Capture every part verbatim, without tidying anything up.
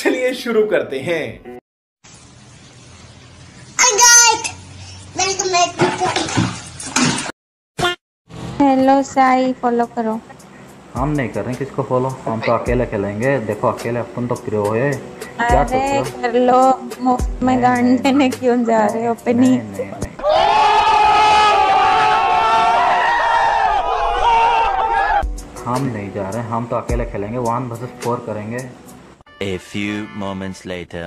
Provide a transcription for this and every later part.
चलिए शुरू करते हैं। हेलो साई, फॉलो करो। हम नहीं कर रहे हैं किसको फॉलो, हम तो अकेले खेलेंगे। देखो अकेले अपन तो प्रो है। क्या अरे सोचो? कर लो, मुफ्त में गान देने क्यों जा रहे हो अपनी? नहीं नहीं नहीं हम नहीं जा रहे हैं, हम तो अकेले खेलेंगे। वन वर्सेस फोर करेंगे। A few moments later.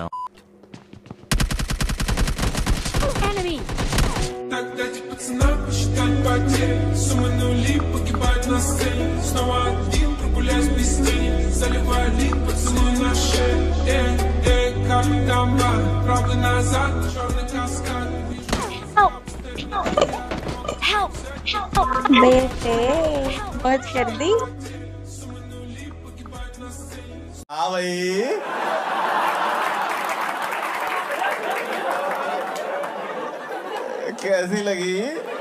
Enemy. Так дайте пацанам посчитать потери. Суммы нули погибают на сцене. Снова один прогуляюсь без тени. Заливаю лик, поцелуй на шею. Эй, эй, капитан Бар. Правый назад, черный каскад. Help! Help! Help! बेटे बहुत कर दी। हाँ भाई, कैसी लगी?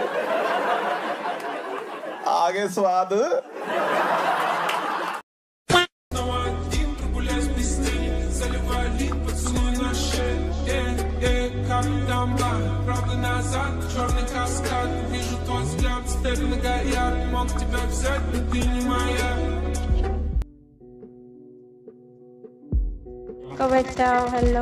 आगे स्वाद। Снова один прогуляюсь без тени. Заливаю лик, поцелуй на шею. Эй, эй, капитан Бар. Правый назад, черный каскад. Вижу твой взгляд, степенно горят. Мог тебя взять, но ты не моя. को बचाओ। हेलो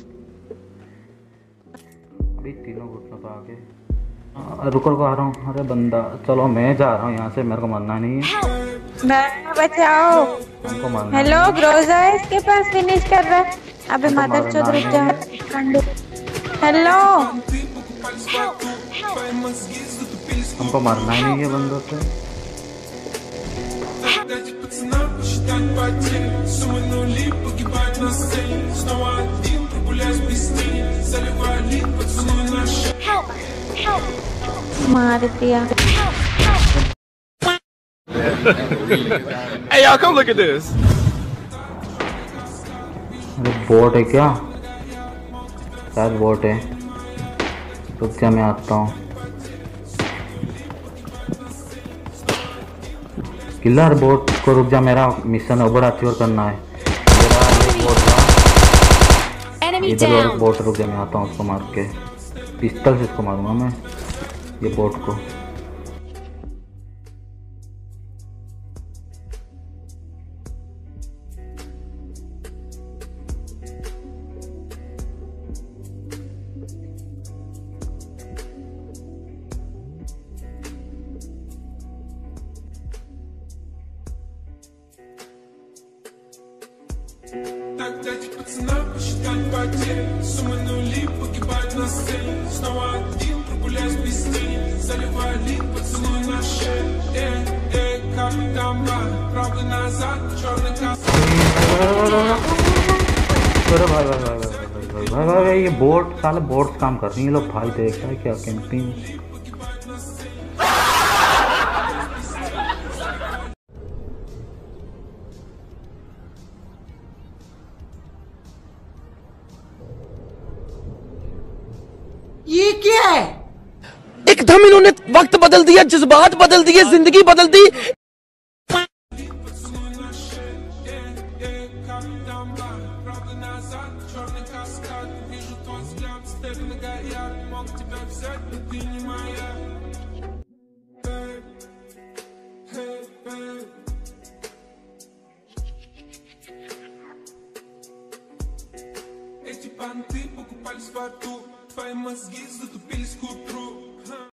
अभी तीनों घुटनों तो आगे। आ, रुको रुको, आ रहा हूँ। अरे बंदा, चलो मैं जा रहा हूँ यहाँ से, मेरे को मरना नहीं है। मैं बचाओ। हमको मरना हेलो नहीं है। ग्रोजा है इसके पास, फिनिश कर रहा है। अबे हमको मदर चौध मरना रुक जा। नहीं हेलो Ты покупались в аду. Твои мозги затупились в हमको मरना ही नहीं है बंदों से। Дайте пацанам посчитать потери. Суммы нули погибают на сцене. Снова один прогуляюсь без тени. Заливаю лик, поцелуй на шею. Help! Help! मार दिया। Hey y'all, come look at this. अरे बोट है क्या? शायद बोट है। रुक जा, मैं आता हूँ। किलर बोट को रुक जा, मेरा मिशन है बड़ा अचीव करना है। मेरा ये बोट था Enemy इधर, और down. बोट रुक जा, मैं आता हूँ। उसको मार के पिस्टल से इसको मारूंगा मैं, ये बोट को। Так дайте пацанам посчитать потери. Суммы нули погибают на сцене. Снова один прогуляюсь без тени. Заливаю лик, поцелуй на шею. Эй, эй, капитан Бар. Правый назад, черный каскад. अरे भाई भाई भाई भाई भाई भाई भाई भाई भाई ये बोट, साले बोट काम कर रही है लोग। भाई देख रहा है क्या कैंपिंग। ये क्या है? एकदम इन्होंने वक्त बदल दिया, जज्बात बदल दिए, जिंदगी बदल दी। Поцелуй на шею. Эй, эй, капитан Бар. Правый назад, черный каскад. Вижу твой взгляд, степенно горят. Мог тебя взять, но ты не моя. Эй, эй, эй. Эти понты покупались в аду. Твои мозги затупились к утру.